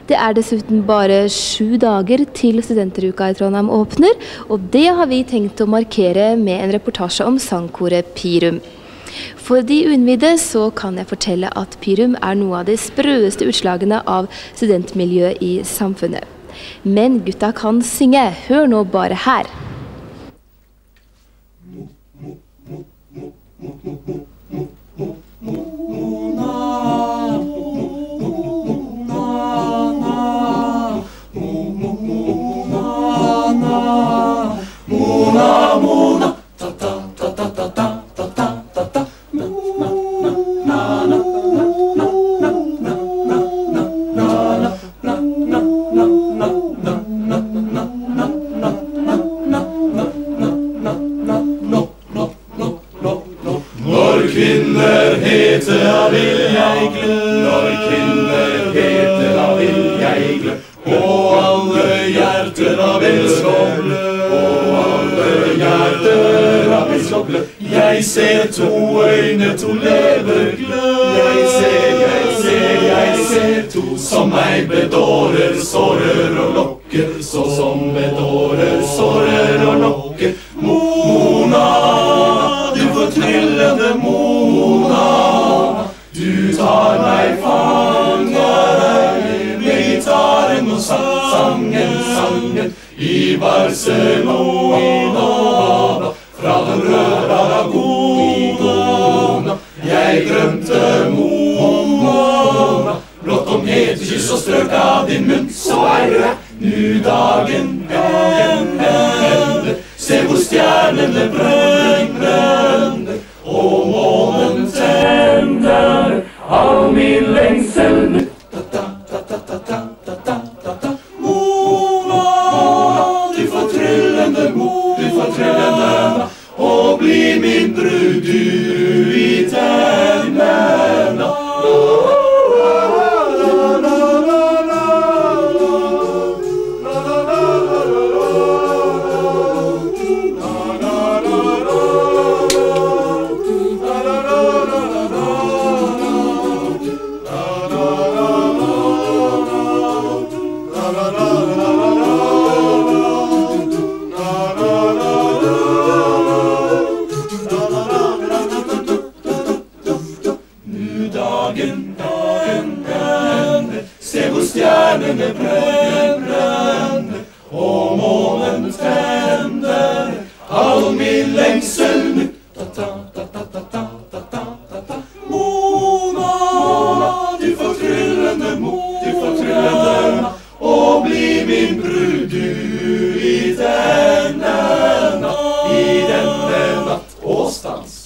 Det dessuten bare 7 dager til studenteruka i Trondheim åpner, og det har vi tenkt å markere med en reportasje om sangkoret Pirum. For de uinnvidde så kan jeg fortelle at Pirum noe av de sprøeste utslagene av studentmiljøet i samfunnet. Men gutta kan synge, hør nå bare her. Kvinner heter, da vil jeg glø. Når kvinner heter, da vil jeg glø. Og alle hjerter da vil slå blø. Og alle hjerter da vil slå blø. Jeg ser to øyne, to lever glø. Jeg ser to som meg bedårer, sårer og lokker. Så som bedårer, sårer og lokker. Mona, du fortryllende Mona, du tar meg, fanger deg med gitaren og sangen i Barcelona. Fra den røde laguna jeg drømte Mona. Blått om hetekyss og strøk av din munn, så rød nu dagen ender. Se hvor stjernene brenner, og månen tender all min lengsel nu. Mona, du fortryllende og bli min brud, du i tennene. Se hvor stjernene brenner, og månen tender all min lengsel nu. Mona, du fortryllende og bli min brud, du i denne natt og stans.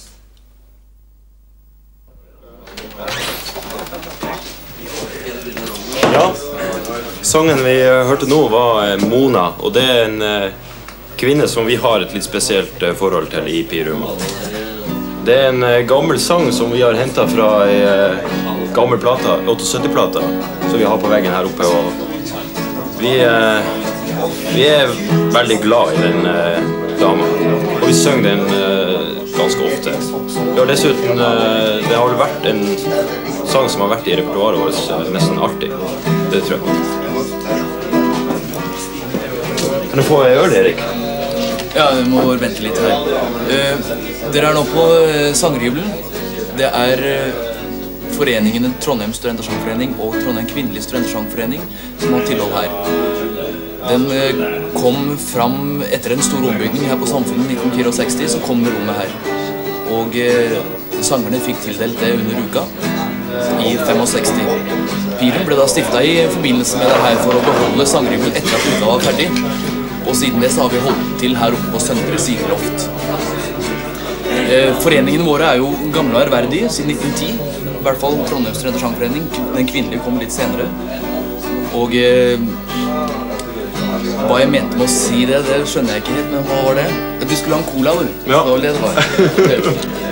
Ja, sangen vi hørte nå var Mona, og det en kvinne som vi har et litt spesielt forhold til i Pirum. Det en gammel sang som vi har hentet fra en gammel plata, 78-plata, som vi har på veggen her oppe. Og vi veldig glad i den dama, og vi synger den ganske ofte. Vi har dessuten, det har vel vært en sang som har vært i repertoaret vårt nesten alltid. Det tror jeg. Kan du få gjøre det, Erik? Ja, vi må vente litt her. Dere nå på sangrybelen. Det foreningene Trondheim Studentersangforening og Trondheim Kvinnelig Studentersangforening som har tilhold her. Den kom fram etter en stor ombygning her på Samfunnet i 1964, så kom det rommet her. Og sangerne fikk tildelt det under uka i 65. Pirum ble da stiftet i forbindelse med det her for å beholde sangrybelen etter at uka var ferdig. Og siden det så har vi holdt til her oppe på Søndre Sideloft. Foreningene våre jo gamle og ærverdige siden 1910. I hvert fall Trondheim Studentersangforening. Den kvinnelige kom litt senere. Og hva jeg mente med å si det skjønner jeg ikke helt, men hva var det? Du skulle ha en cola, du. Ja. Det var det det var.